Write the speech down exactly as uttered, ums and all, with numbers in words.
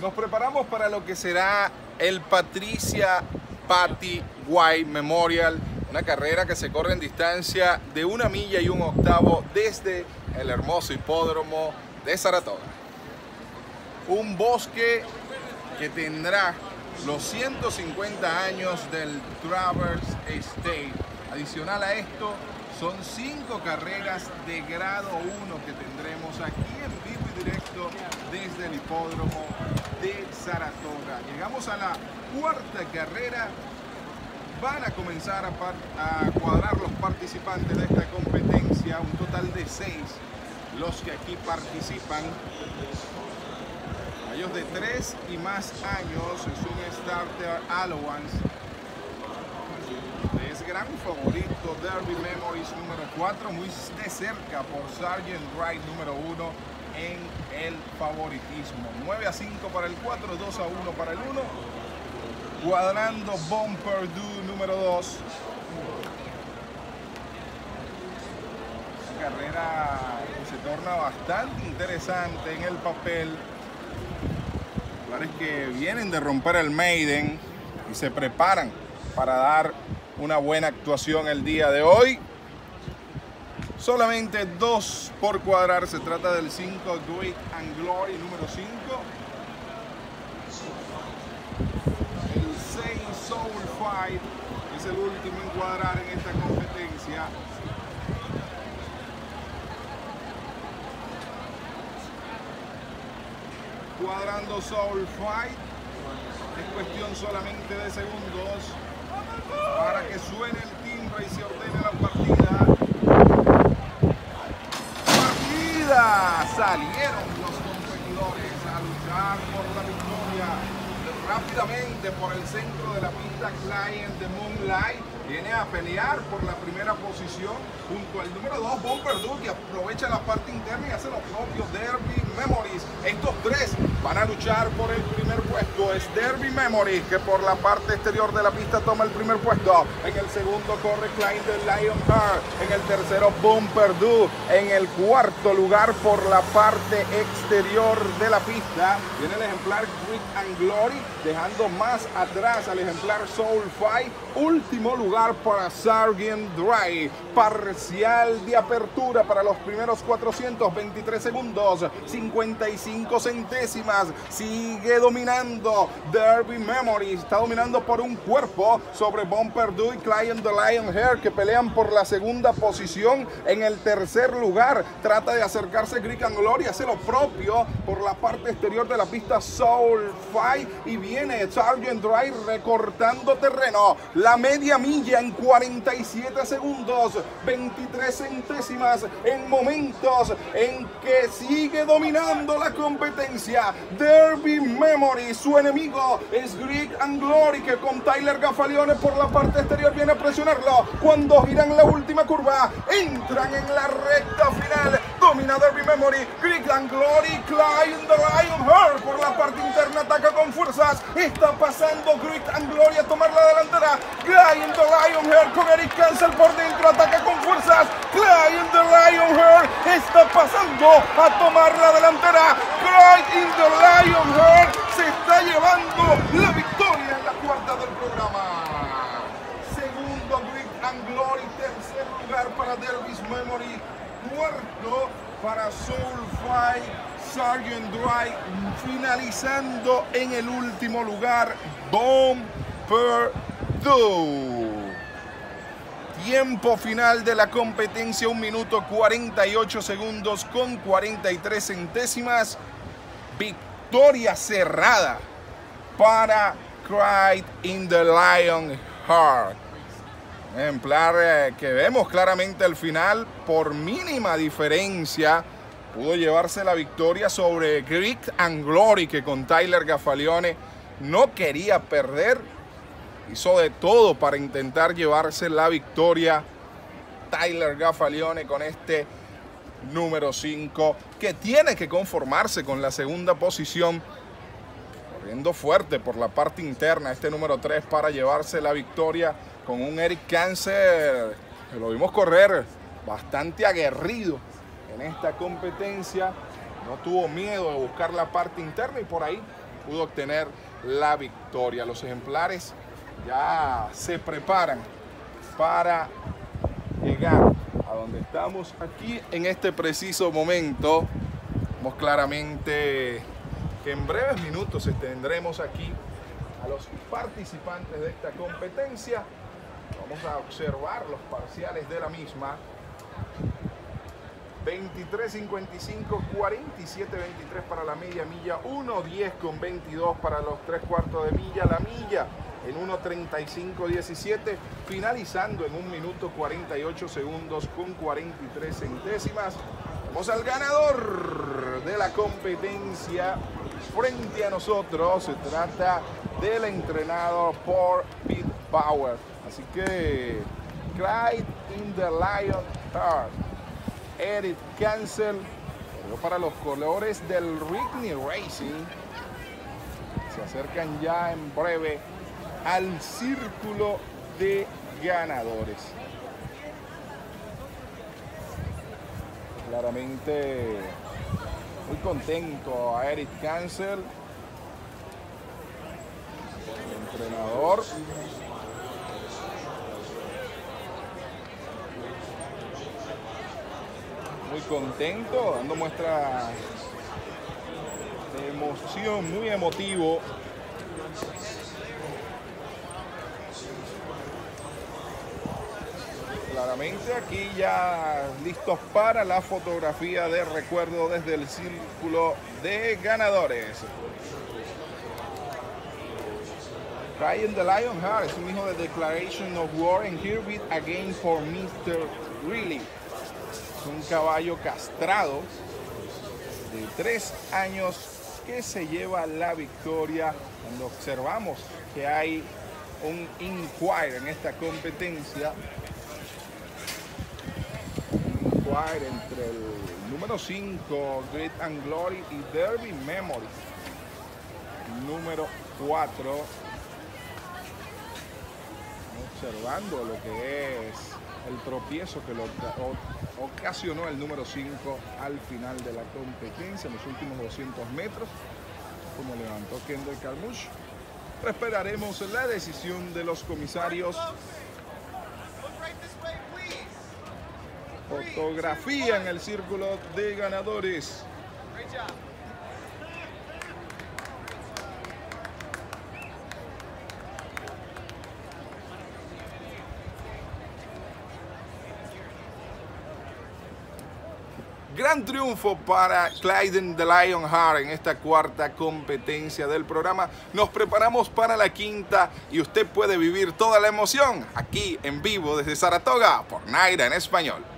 Nos preparamos para lo que será el Patricia Patty White Memorial, una carrera que se corre en distancia de una milla y un octavo desde el hermoso hipódromo de Saratoga. Un bosque que tendrá los ciento cincuenta años del Traverse Estate. Adicional a esto, son cinco carreras de grado uno que tendremos aquí en vivo y directo desde el hipódromo de Saratoga. Llegamos a la cuarta carrera. Van a comenzar a, a cuadrar los participantes de esta competencia, un total de seis los que aquí participan. Ellos de tres y más años, es un starter allowance. Es gran favorito Derby Memories número cuatro, muy de cerca por Sargent Wright número uno en el favoritismo. nueve a cinco para el cuatro, dos a uno para el uno. Cuadrando Bon Perdue número dos. Una carrera que se torna bastante interesante en el papel. Claro, es que vienen de romper el Maiden y se preparan para dar una buena actuación el día de hoy. Solamente dos por cuadrar. Se trata del cinco Grit and Glory número cinco. El seis Soul Fight es el último en cuadrar en esta competencia. Cuadrando Soul Fight. Es cuestión solamente de segundos para que suene el timbre y se ordene la partida. ¡Partida! Salieron los competidores a luchar por la victoria. Rápidamente por el centro de la pista, Client de Moonlight viene a pelear por la primera posición junto al número dos, Bon Perdue, que aprovecha la parte interna y hace lo propio, Derby Memories. Estos tres van a luchar por el primer puesto. Es Derby Memories que por la parte exterior de la pista toma el primer puesto. En el segundo corre Client de Lionheart. En el tercero Bon Perdue. En el cuarto lugar por la parte exterior de la pista viene el ejemplar Grit and Glory, dejando más atrás al ejemplar Soul Fight. Último lugar para Sargent Wright. Parcial de apertura para los primeros cuatrocientos veintitrés segundos, cincuenta y cinco centésimas. Sigue dominando Derby Memory. Está dominando por un cuerpo sobre Bon Perdue y Client de Lionheart, que pelean por la segunda posición. En el tercer lugar trata de acercarse Grit and Glory, hace lo propio por la parte exterior de la pista Soul Fight, y viene Sargent Wright recortando terreno. La media milla en cuarenta y siete segundos, veintitrés centésimas, en momentos en que sigue dominando la competencia Derby Memory. Su enemigo es Grit and Glory, que con Tyler Gaffalione por la parte exterior viene a presionarlo. Cuando giran la última curva, entran en la recta final. Domina Derby Memory, Grit and Glory. Client the Lionheart por la parte interna ataca con fuerzas. Está pasando Grit and Glory a tomar la delantera. Client the Lionheart con Eric Cancel por dentro, ataca con fuerzas. Client the Lionheart está pasando a tomar la delantera. Client the Lionheart se está llevando la victoria en la cuarta del programa. Segundo Grit and Glory, tercer lugar para Derby Memory, cuarto para Soul Fight. Sargent Wright finalizando en el último lugar, Bon Perdue. Tiempo final de la competencia, un minuto cuarenta y ocho segundos con cuarenta y tres centésimas. Victoria cerrada para Grit and the Lionheart. Ejemplar eh, que vemos claramente al final, por mínima diferencia, pudo llevarse la victoria sobre Grit and Glory, que con Tyler Gaffalione no quería perder. Hizo de todo para intentar llevarse la victoria Tyler Gaffalione con este número cinco, que tiene que conformarse con la segunda posición, corriendo fuerte por la parte interna este número tres para llevarse la victoria con un Eric Cancel que lo vimos correr bastante aguerrido en esta competencia. No tuvo miedo de buscar la parte interna y por ahí pudo obtener la victoria. Los ejemplares ya se preparan para llegar a donde estamos aquí en este preciso momento. Vemos claramente que en breves minutos tendremos aquí a los participantes de esta competencia. Vamos a observar los parciales de la misma. veintitrés cincuenta y cinco, cuarenta y siete veintitrés para la media milla, uno diez con veintidós para los tres cuartos de milla, la milla en uno treinta y cinco diecisiete, finalizando en un minuto cuarenta y ocho segundos con cuarenta y tres centésimas. Vamos al ganador de la competencia frente a nosotros. Se trata del entrenador por Pete Bauer. Así que Clyde in the Lion Heart, Eric Cancel, para los colores del Whitney Racing. Se acercan ya en breve al círculo de ganadores. Claramente muy contento a Eric Cancel, el entrenador. Muy contento, dando muestra de emoción, muy emotivo. Claramente aquí ya listos para la fotografía de recuerdo desde el círculo de ganadores. Ryan the Lionheart es un hijo de Declaration of War and Here Beat Again for mister Really. Es un caballo castrado de tres años que se lleva la victoria. Cuando observamos que hay un Inquire en esta competencia, Inquire entre el número cinco, Great and Glory, y Derby Memory, número cuatro. Observando lo que es el tropiezo que lo ocasionó el número cinco al final de la competencia en los últimos doscientos metros, como levantó Kendall Carmouche. Esperaremos la decisión de los comisarios. Fotografía en el círculo de ganadores. Gran triunfo para Clyde the Lionheart en esta cuarta competencia del programa. Nos preparamos para la quinta y usted puede vivir toda la emoción aquí en vivo desde Saratoga por Naira en Español.